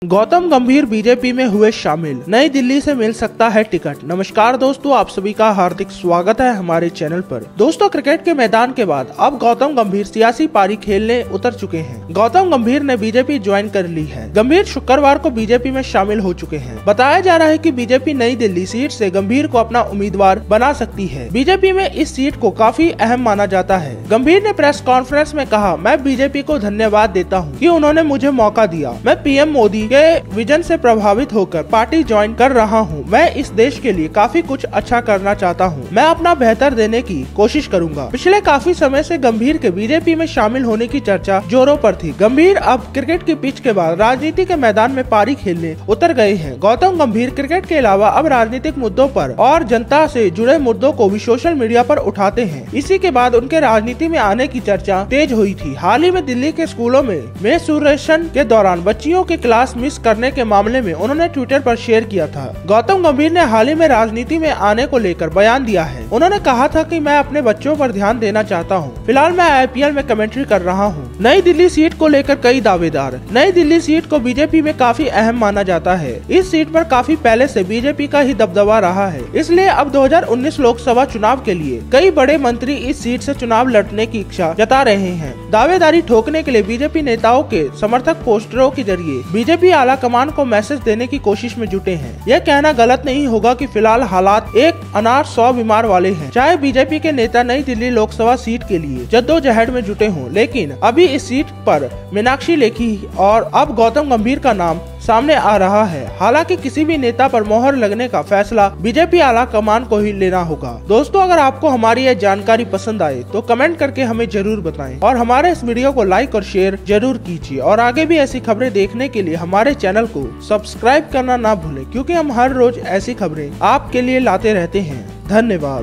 गौतम गंभीर बीजेपी में हुए शामिल, नई दिल्ली से मिल सकता है टिकट। नमस्कार दोस्तों, आप सभी का हार्दिक स्वागत है हमारे चैनल पर। दोस्तों, क्रिकेट के मैदान के बाद अब गौतम गंभीर सियासी पारी खेलने उतर चुके हैं। गौतम गंभीर ने बीजेपी ज्वाइन कर ली है। गंभीर शुक्रवार को बीजेपी में शामिल हो चुके हैं। बताया जा रहा है कि बीजेपी नई दिल्ली सीट से गंभीर को अपना उम्मीदवार बना सकती है। बीजेपी में इस सीट को काफी अहम माना जाता है। गंभीर ने प्रेस कॉन्फ्रेंस में कहा, मैं बीजेपी को धन्यवाद देता हूँ कि उन्होंने मुझे मौका दिया। मैं पीएम मोदी के विजन से प्रभावित होकर पार्टी ज्वाइन कर रहा हूं। मैं इस देश के लिए काफी कुछ अच्छा करना चाहता हूं। मैं अपना बेहतर देने की कोशिश करूंगा। पिछले काफी समय से गंभीर के बीजेपी में शामिल होने की चर्चा जोरों पर थी। गंभीर अब क्रिकेट की पिच के बाद राजनीति के मैदान में पारी खेलने उतर गए हैं। गौतम गंभीर क्रिकेट के अलावा अब राजनीतिक मुद्दों पर और जनता से जुड़े मुद्दों को भी सोशल मीडिया पर उठाते हैं। इसी के बाद उनके राजनीति में आने की चर्चा तेज हुई थी। हाल ही में दिल्ली के स्कूलों में मेंस्ट्रुएशन के दौरान बच्चियों की क्लास मिस करने के मामले में उन्होंने ट्विटर पर शेयर किया था। गौतम गंभीर ने हाल ही में राजनीति में आने को लेकर बयान दिया है। उन्होंने कहा था कि मैं अपने बच्चों पर ध्यान देना चाहता हूं। फिलहाल मैं आईपीएल में कमेंट्री कर रहा हूं। नई दिल्ली सीट को लेकर कई दावेदार। नई दिल्ली सीट को बीजेपी में काफी अहम माना जाता है। इस सीट पर काफी पहले से बीजेपी का ही दबदबा रहा है। इसलिए अब 2019 लोकसभा चुनाव के लिए कई बड़े मंत्री इस सीट से चुनाव लड़ने की इच्छा जता रहे हैं। दावेदारी ठोकने के लिए बीजेपी नेताओं के समर्थक पोस्टरों के जरिए बीजेपी आला कमान को मैसेज देने की कोशिश में जुटे हैं। यह कहना गलत नहीं होगा कि फिलहाल हालात एक अनार 100 बीमार वाले हैं। चाहे बीजेपी के नेता नई दिल्ली लोकसभा सीट के लिए जद्दोजहद में जुटे हों, लेकिन अभी इस सीट पर मीनाक्षी लेखी और अब गौतम गंभीर का नाम सामने आ रहा है। हालांकि किसी भी नेता पर मोहर लगने का फैसला बीजेपी आला कमान को ही लेना होगा। दोस्तों, अगर आपको हमारी यह जानकारी पसंद आए तो कमेंट करके हमें जरूर बताएं और हमारे इस वीडियो को लाइक और शेयर जरूर कीजिए। और आगे भी ऐसी खबरें देखने के लिए हमारे चैनल को सब्सक्राइब करना ना भूलें, क्योंकि हम हर रोज ऐसी खबरें आपके लिए लाते रहते हैं। धन्यवाद।